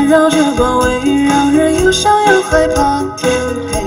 绕着包围，让人又想又害怕天黑。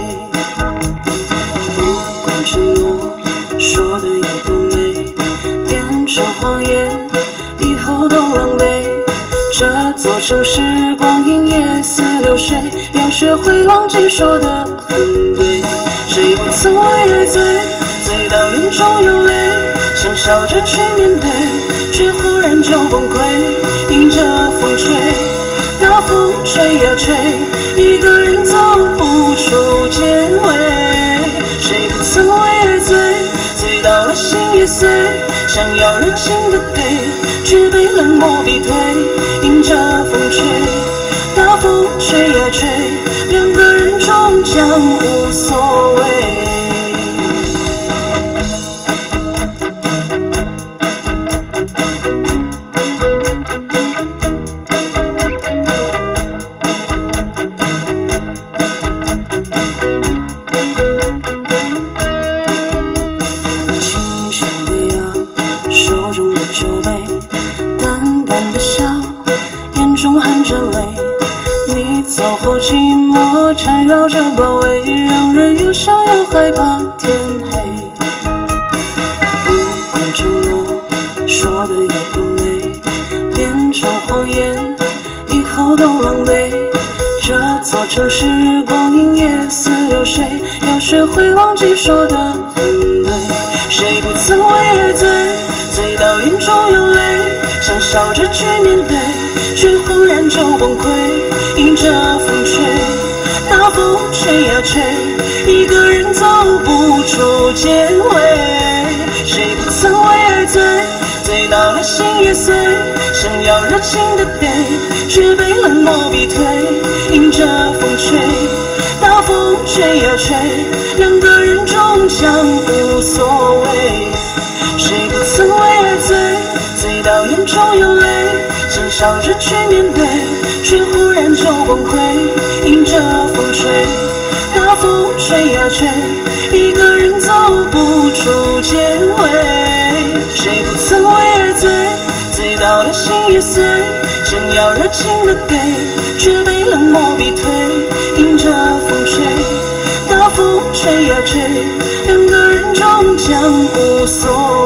不管承诺说的有多美，变成谎言，以后都狼狈。这座城市光阴夜似流水，要学会忘记说的很对。谁不曾为爱醉，醉到眼中有泪，想笑着去面对，却忽然就崩溃。迎着风吹，大风吹呀吹，一个人走不出结尾。谁不曾为爱醉，醉到了心也碎，想要热情的陪，却被冷漠逼退。迎着风吹，大风吹呀吹，两个人终将无所谓。轻轻地扬手中的酒杯，淡淡的笑，眼中含着泪。你走后寂寞缠绕着包围，让人又想又害怕天黑。不管承诺说的有多美，变成谎言，以后都狼狈。这座城市光阴夜似流水，要学会忘记说的很对。谁不曾为爱醉，醉到眼中有泪，想笑着去面对，却忽然就崩溃。迎着风吹，大风吹呀吹，一个人走不出结尾。谁不曾为爱醉，醉到了心也碎，想要热情的陪，却被冷漠逼退。迎着风吹，大风吹呀吹，两个人终将无所谓。谁不曾为爱醉，醉到眼中有泪，想笑着去面对，却忽然就崩溃。迎着风吹，大风吹呀吹，一个人走不出结尾。谁不曾为爱醉，醉到了心也碎，想要热情的给，却被冷漠逼退。迎着风吹，大风吹呀吹，两个人终将无所谓。